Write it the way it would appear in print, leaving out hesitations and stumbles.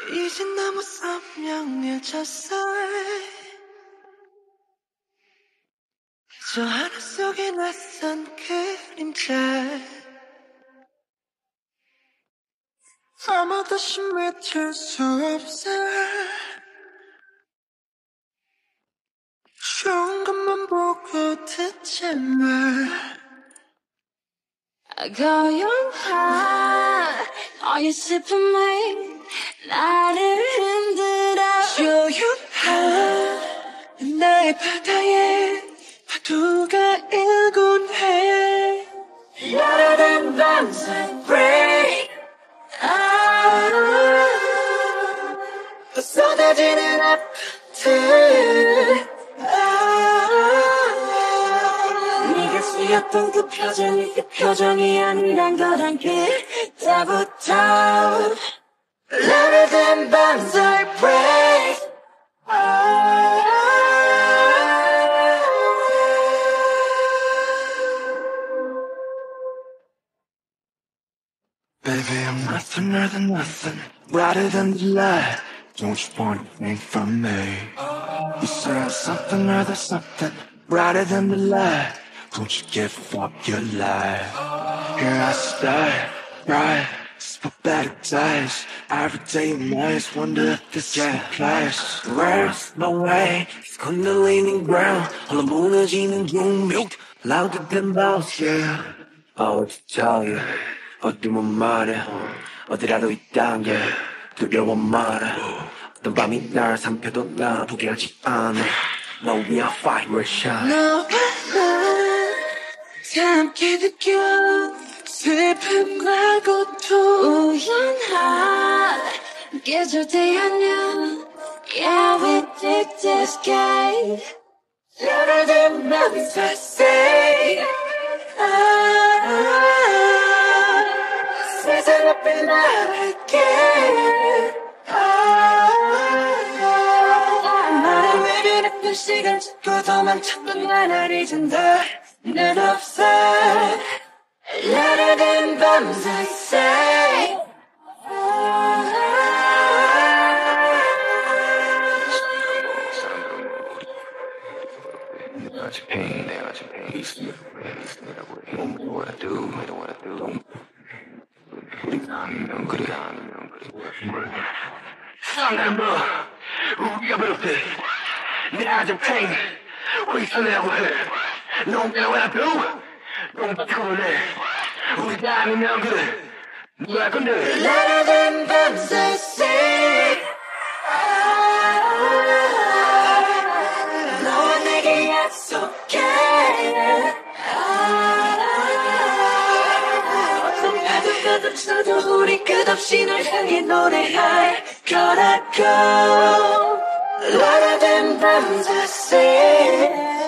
이제 너무 선명해졌어. 저 하늘 속에 낯선 그림자. 아무도 심해질 수 없어. 좋은 것만 보고 듣지 마. 고요한 너의 슬픔에 나를 흔들어. 조용한 나의 바다에 파도가 일곤 해. 야라된 밤새 break. 쏟아지는 아파트. 네가 쓰였던 그 표정이 아니란 걸 알게 때부터. 야라된 밤새 break. Baby, I'm nothing other than nothing, brighter than the light. Don't you want anything from me? You say I'm something other something, brighter than the light. Don't you give up your life? Here I stay, right, split back days. Every day in nights, wonder if this can clash. Where's my way? It's kundalini ground. all the 무너지는 중력, louder than bells, yeah. What to tell you? 어디면 말해. 어디라도 있단 게 두려워 말해. 어떤 밤이 날 삼켜도 나 포기하지 않아. No, we are vibration. 너와 나 함께 느껴 슬픔과 고통. 우연한 계절 대하면 Yeah, we take this game. Louder than mountains I say. 세상 앞에 나갈게. 나를 외면했던 시간 자꾸 도망쳤던 나를 잊은다. 난 없어. Louder than bombs I say. 내가 지금 pain, 내가 지금 pain. What I do, what I do. 우리가 아니면 그래, 아니면 그래. 상관 뭐, 우리가 그렇대. 내가 지금 pain, 어디서 내고 해. No matter what I do, don't 바꾸네. 우리가 아니면 그래. 누가 건데. Louder than bombs I say. 너와 내게 약속해. 저도 우리 끝없이 널 향해 노래할 거라고. Louder than bombs I say.